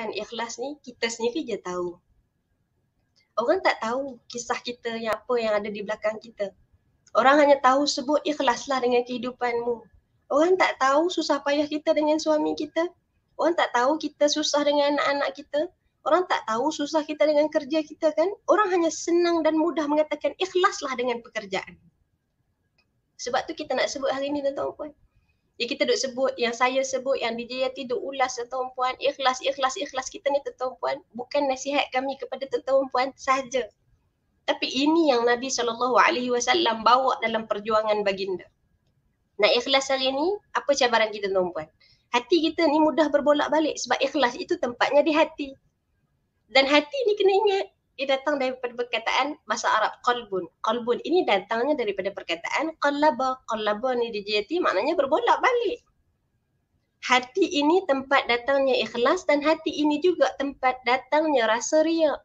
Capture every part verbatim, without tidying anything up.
keutamaan ikhlas ni kita sendiri je tahu. Orang tak tahu kisah kita yang apa yang ada di belakang kita. Orang hanya tahu sebut ikhlaslah dengan kehidupanmu. Orang tak tahu susah payah kita dengan suami kita. Orang tak tahu kita susah dengan anak-anak kita. Orang tak tahu susah kita dengan kerja kita kan. Orang hanya senang dan mudah mengatakan ikhlaslah dengan pekerjaan. Sebab tu kita nak sebut hari ni tuan-tuan puan. Ya kita duk sebut, yang saya sebut, yang D J Yati duk ulas tuan-tuan puan. Ikhlas, ikhlas, ikhlas kita ni tuan-tuan puan. Bukan nasihat kami kepada tuan-tuan puan sahaja. Tapi ini yang Nabi sallallahu alaihi wasallam bawa dalam perjuangan baginda. Nak ikhlas hari ni, apa cabaran kita tuan-puan? Hati kita ni mudah berbolak balik sebab ikhlas itu tempatnya di hati. Dan hati ni kena ingat, dia datang daripada perkataan bahasa Arab qalbun. Qalbun ini datangnya daripada perkataan qallaba. Qallaba ni dijati maknanya berbolak balik. Hati ini tempat datangnya ikhlas dan hati ini juga tempat datangnya rasa riya.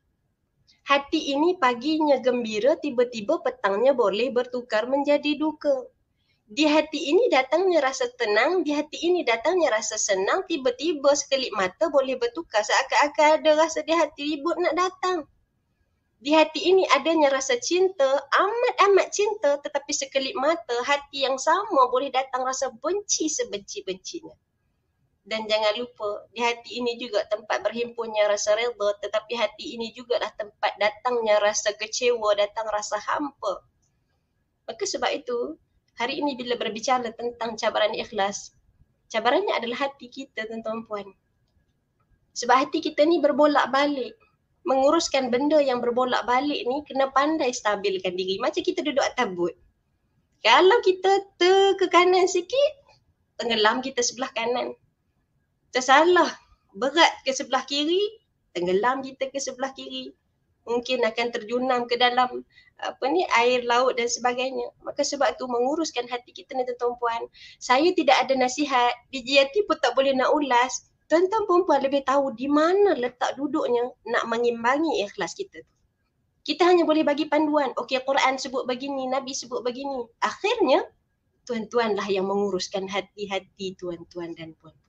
Hati ini paginya gembira, tiba-tiba petangnya boleh bertukar menjadi duka. Di hati ini datangnya rasa tenang, di hati ini datangnya rasa senang, tiba-tiba sekelip mata boleh bertukar seakan-akan ada rasa di hati ribut nak datang. Di hati ini adanya rasa cinta, amat-amat cinta, tetapi sekelip mata hati yang sama boleh datang rasa benci sebenci-bencinya. Dan jangan lupa, di hati ini juga tempat berhimpunnya rasa redha, tetapi hati ini juga lah tempat datangnya rasa kecewa, datang rasa hampa. Maka sebab itu, hari ini bila berbicara tentang cabaran ikhlas, cabarannya adalah hati kita tuan-tuan puan. Sebab hati kita ni berbolak balik. Menguruskan benda yang berbolak balik ni kena pandai stabilkan diri. Macam kita duduk atas bot. Kalau kita ter ke kanan sikit, tenggelam kita sebelah kanan. Tersalah berat ke sebelah kiri, tenggelam kita ke sebelah kiri. Mungkin akan terjunam ke dalam apa ni air laut dan sebagainya. Maka sebab tu menguruskan hati kita ni tuan-tuan puan. Saya tidak ada nasihat, D J Yati pun tak boleh nak ulas. Tuan-tuan perempuan lebih tahu di mana letak duduknya nak mengimbangi ikhlas kita tu. Kita hanya boleh bagi panduan. Okey, Quran sebut begini, Nabi sebut begini. Akhirnya tuan-tuan lah yang menguruskan hati-hati tuan-tuan dan puan.